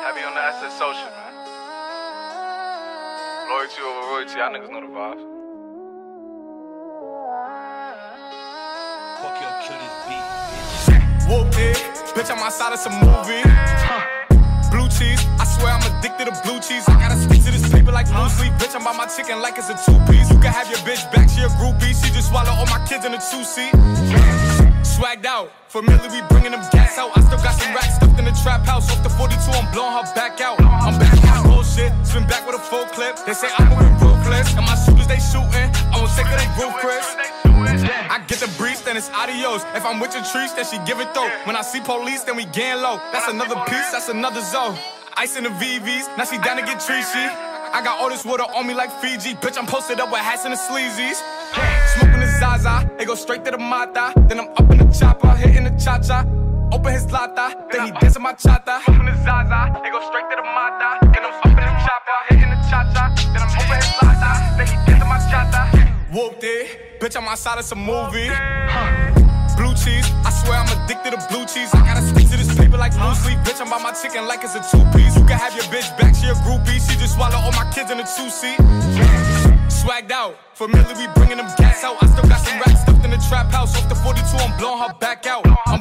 Heavy on the SSO shit, man. Loyalty over royalty, y'all niggas know the vibes. Fuck your kill this beat, bitch. Whooped it, bitch, I'm outside of some movie. Blue cheese, I swear I'm addicted to blue cheese. I gotta stick to this paper like blue sleep. Bitch, I'm by my chicken like it's a two-piece. You can have your bitch back, she a groupie. She just swallow all my kids in a two-seat. Swagged out, familiar, we bringing them gas out. I still got some racks stuffed in the trap house. Off the 42, I'm blowing her back out. I'm back on bullshit, spin back with a full clip. They say I'm moving ruthless, and my shooters they shooting. I won't take it, they roof, Chris. I get the breeze, then it's adios. If I'm with your trees, then she give it though. When I see police, then we gang low. That's another piece, that's another zone. Ice in the VVs, now she down to get treachy. I got all this water on me like Fiji. Bitch, I'm posted up with hats and the sleazies. Smoking the Zaza, they go straight to the Mata. Then I'm up in the chopper, hitting the cha-cha. Open his lata, then he dancing my chata. Smoking the Zaza, they go straight to the Mata. Then I'm up in the chopper, hitting the cha-cha. Then I'm open his lata, then he dancing my chata. Whooped it, bitch, I'm outside of some movie. Blue cheese, I swear I'm addicted to blue cheese. I gotta stick to this paper like blue sleep. Bitch, I'm by my chicken like it's a two-piece. You can have your bitch back, she a groupie. She just swallow all my kids in a two-seat. Swagged out, familiar, we bringing them gas out. I still got some racks stuffed in the trap house. Off the 42, I'm blowing her back out.